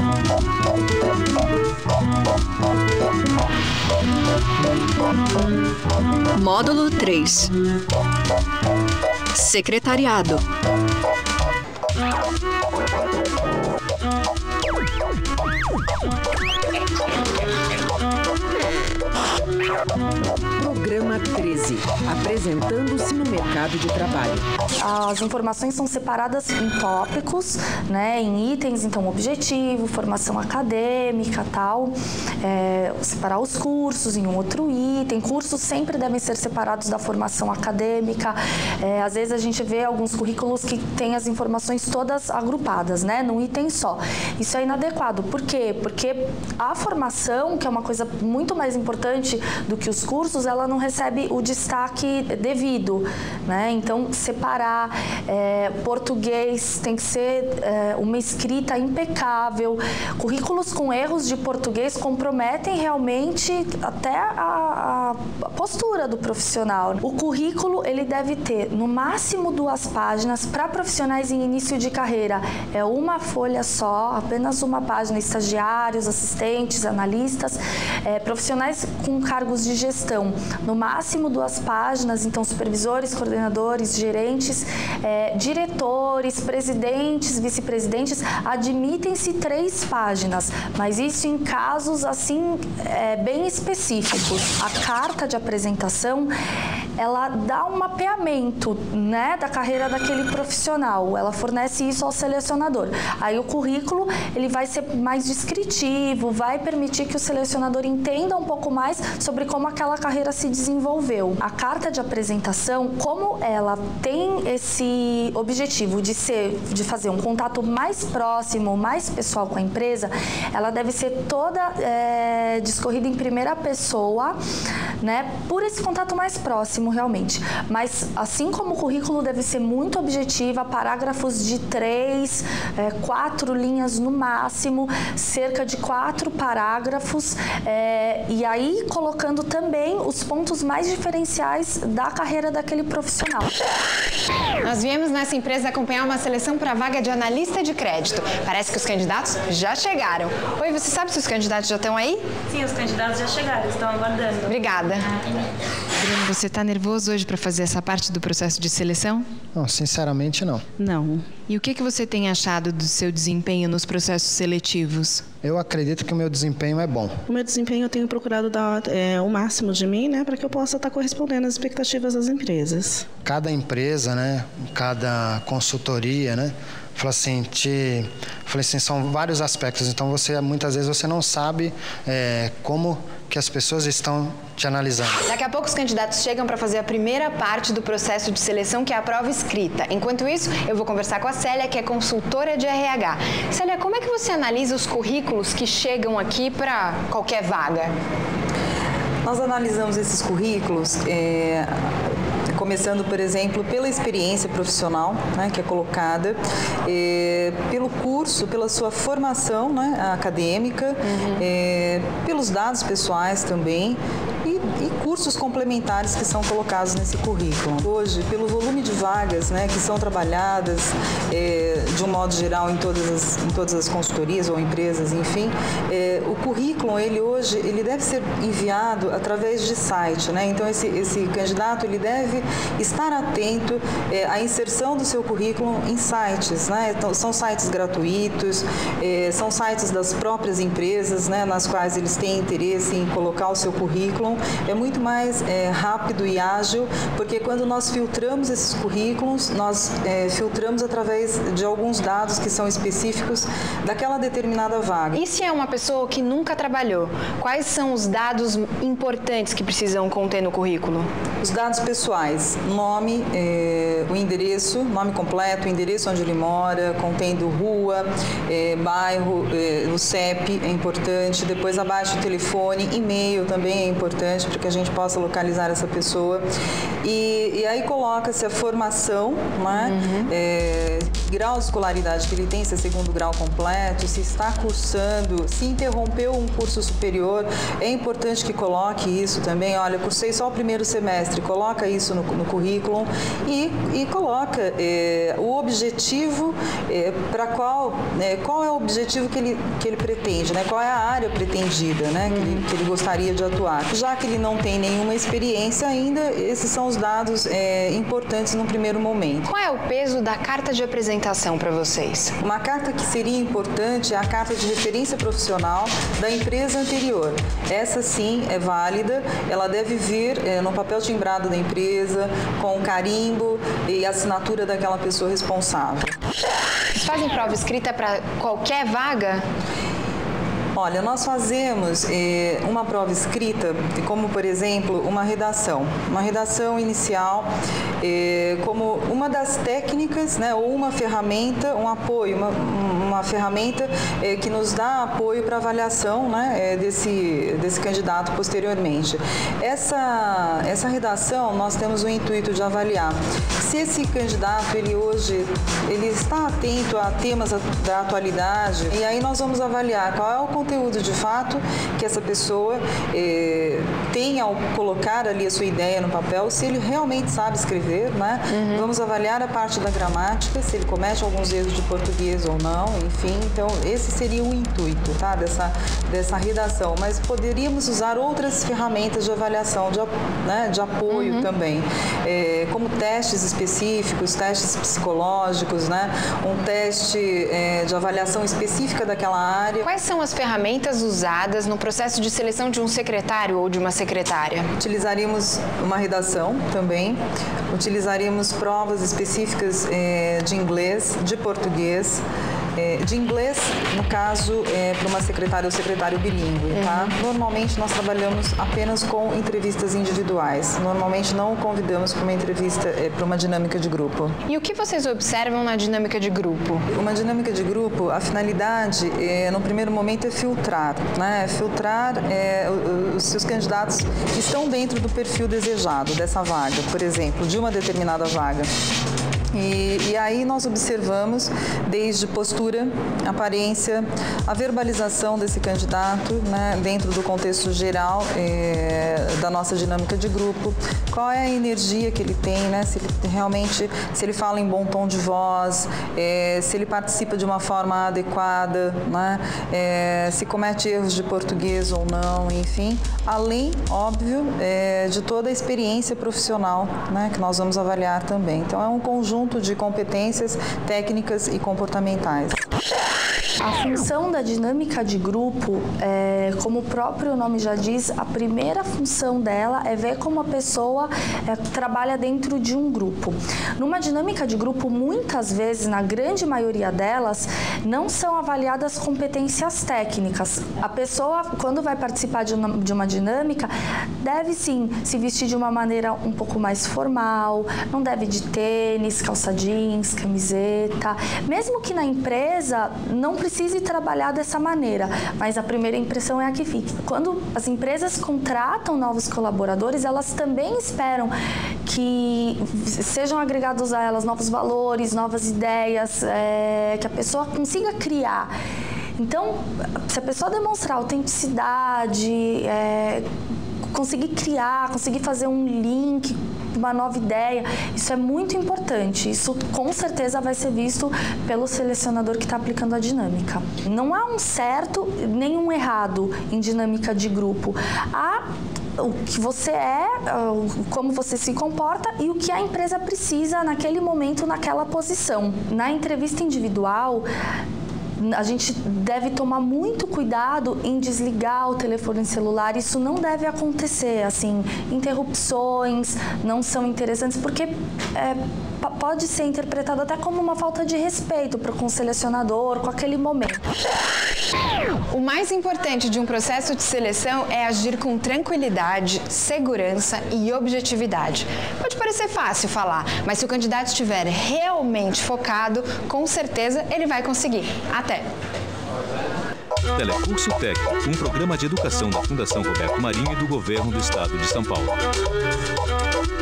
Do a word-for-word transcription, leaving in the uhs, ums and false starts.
Módulo três. Secretariado. Programa treze. Apresentando-se no mercado de trabalho. As informações são separadas em tópicos, né, em itens, então, objetivo, formação acadêmica, tal. É, separar os cursos em um outro item. Cursos sempre devem ser separados da formação acadêmica. É, às vezes a gente vê alguns currículos que têm as informações todas agrupadas, né, num item só. Isso é inadequado. Por quê? Porque a formação, que é uma coisa muito mais importante do que os cursos, ela não recebe o destaque devido, né? Então, separar, é, português tem que ser é, uma escrita impecável. Currículos com erros de português comprometem realmente até a, a postura do profissional. O currículo, ele deve ter no máximo duas páginas. Para profissionais em início de carreira, é uma folha só, apenas uma página. Estagiários, assistentes, analistas, é, profissionais com cargos de gestão, no máximo duas páginas. Então, supervisores, coordenadores, gerentes, é, diretores, presidentes, vice-presidentes, admitem-se três páginas, mas isso em casos assim é, bem específicos. A carta de apresentação, ela dá um mapeamento, né, da carreira daquele profissional, ela fornece isso ao selecionador. Aí o currículo, ele vai ser mais descritivo, vai permitir que o selecionador entenda um pouco mais sobre como aquela carreira se desenvolveu. A carta de apresentação, como ela tem esse objetivo de ser, de fazer um contato mais próximo, mais pessoal com a empresa, ela deve ser toda é, discorrida em primeira pessoa, né, por esse contato mais próximo realmente. Mas assim como o currículo deve ser muito objetiva, parágrafos de três, é, quatro linhas no máximo, cerca de quatro parágrafos, é, e aí colocando também os pontos mais diferenciais da carreira daquele profissional. Nós viemos nessa empresa acompanhar uma seleção para a vaga de analista de crédito. Parece que os candidatos já chegaram. Oi, você sabe se os candidatos já estão aí? Sim, os candidatos já chegaram, estão aguardando. Obrigada. Bruno, você está nervoso hoje para fazer essa parte do processo de seleção? Não, sinceramente não. Não. E o que, que você tem achado do seu desempenho nos processos seletivos? Eu acredito que o meu desempenho é bom. O meu desempenho eu tenho procurado dar é, o máximo de mim, né, para que eu possa estar correspondendo às expectativas das empresas. Cada empresa, né, cada consultoria, né, fala assim, te, fala assim, são vários aspectos. Então você muitas vezes você não sabe é, como que as pessoas estão te analisando. Daqui a pouco os candidatos chegam para fazer a primeira parte do processo de seleção, que é a prova escrita. Enquanto isso, eu vou conversar com a Célia, que é consultora de R H. Célia, como é que você analisa os currículos que chegam aqui para qualquer vaga? Nós analisamos esses currículos, é, começando, por exemplo, pela experiência profissional, né, que é colocada, é, pelo curso, pela sua formação, né, acadêmica, uhum. é, pelos dados pessoais também, e, e cursos complementares que são colocados nesse currículo. Hoje, pelo volume de vagas, né, que são trabalhadas é, de um modo geral em todas as, em todas as consultorias ou empresas, enfim, é, o currículo, ele hoje, ele deve ser enviado através de site, né? Então esse, esse candidato, ele deve estar atento é, à inserção do seu currículo em sites, né? Então, são sites gratuitos, é, são sites das próprias empresas, né, nas quais eles têm interesse em colocar o seu currículo. É muito mais é, rápido e ágil, porque quando nós filtramos esses currículos, nós é, filtramos através de alguns dados que são específicos daquela determinada vaga. E se é uma pessoa que nunca trabalhou, quais são os dados importantes que precisam conter no currículo? Os dados pessoais, nome, é, o endereço, nome completo, o endereço onde ele mora, contendo rua, é, bairro, é, o C E P é importante, depois abaixo o telefone, e-mail também é importante para que a gente possa localizar essa pessoa. E, e aí coloca-se a formação, né? Uhum. É, grau de escolaridade que ele tem, se é segundo grau completo, se está cursando, se interrompeu um curso superior, é importante que coloque isso também. Olha, cursei só o primeiro semestre, coloca isso no, no currículo e, e coloca é, o objetivo é, para qual, é, qual é o objetivo que ele, que ele pretende, né? Qual é a área pretendida, né? Uhum. que, ele, que ele gostaria de atuar. Já que ele não tem nenhuma experiência ainda, esses são os dados é, importantes no primeiro momento. Qual é o peso da carta de apresentação para vocês? Uma carta que seria importante é a carta de referência profissional da empresa anterior. Essa sim é válida, ela deve vir é, no papel timbrado da empresa, com o carimbo e a assinatura daquela pessoa responsável. Vocês fazem prova escrita para qualquer vaga? Olha, nós fazemos eh, uma prova escrita, como, por exemplo, uma redação. Uma redação inicial, eh, como uma das técnicas, né, ou uma ferramenta, um apoio, uma, uma ferramenta eh, que nos dá apoio para avaliação, né, eh, desse, desse candidato posteriormente. Essa, essa redação, nós temos o intuito de avaliar se esse candidato, ele hoje, ele está atento a temas da atualidade, e aí nós vamos avaliar qual é o conteúdo de fato que essa pessoa eh, tem ao colocar ali a sua ideia no papel, se ele realmente sabe escrever, né? Uhum. Vamos avaliar a parte da gramática, se ele comete alguns erros de português ou não, enfim. Então, esse seria o intuito, tá? Dessa, dessa redação. Mas poderíamos usar outras ferramentas de avaliação, de, né? de apoio uhum. também, eh, como testes específicos, testes psicológicos, né? Um teste eh, de avaliação específica daquela área. Quais são as ferramentas usadas no processo de seleção de um secretário ou de uma secretária? Utilizaríamos uma redação também, utilizaríamos provas específicas eh, de inglês, de português, eh, de inglês, no caso, eh, para uma secretária ou secretário bilíngue, tá? Uhum. Normalmente nós trabalhamos apenas com entrevistas individuais, normalmente não convidamos para uma entrevista, eh, para uma dinâmica de grupo. E o que vocês observam na dinâmica de grupo? Uma dinâmica de grupo, a finalidade, eh, no primeiro momento, é filtrar, né? Filtrar eh, os seus candidatos que estão dentro do perfil desejado dessa vaga, por exemplo, de uma determinada vaga. E, e aí nós observamos desde postura, aparência, a verbalização desse candidato, né, dentro do contexto geral eh, da nossa dinâmica de grupo, qual é a energia que ele tem, né, se ele realmente, se ele fala em bom tom de voz, eh, se ele participa de uma forma adequada, né, eh, se comete erros de português ou não, enfim, além, óbvio, eh, de toda a experiência profissional, né, que nós vamos avaliar também. Então é um conjunto de competências técnicas e comportamentais. A função da dinâmica de grupo, é, como o próprio nome já diz, a primeira função dela é ver como a pessoa é, trabalha dentro de um grupo. Numa dinâmica de grupo, muitas vezes, na grande maioria delas, não são avaliadas competências técnicas. A pessoa, quando vai participar de uma, de uma dinâmica, deve sim se vestir de uma maneira um pouco mais formal, não deve de tênis, calça jeans, camiseta. Mesmo que na empresa não precise trabalhar dessa maneira, mas a primeira impressão é a que fica. Quando as empresas contratam novos colaboradores, elas também esperam que sejam agregados a elas novos valores, novas ideias, é, que a pessoa consiga criar. Então, se a pessoa demonstrar autenticidade, é, conseguir criar, conseguir fazer um link, uma nova ideia, isso é muito importante. Isso com certeza vai ser visto pelo selecionador que está aplicando a dinâmica. Não há um certo nem um errado em dinâmica de grupo. Há o que você é, como você se comporta e o que a empresa precisa naquele momento, naquela posição. Na entrevista individual, a gente deve tomar muito cuidado em desligar o telefone celular. Isso não deve acontecer, assim, interrupções não são interessantes, porque é, pode ser interpretado até como uma falta de respeito para com o selecionador, com aquele momento. O mais importante de um processo de seleção é agir com tranquilidade, segurança e objetividade. Pode parecer fácil falar, mas se o candidato estiver realmente focado, com certeza ele vai conseguir. Até! Telecurso Tec, um programa de educação da Fundação Roberto Marinho e do Governo do Estado de São Paulo.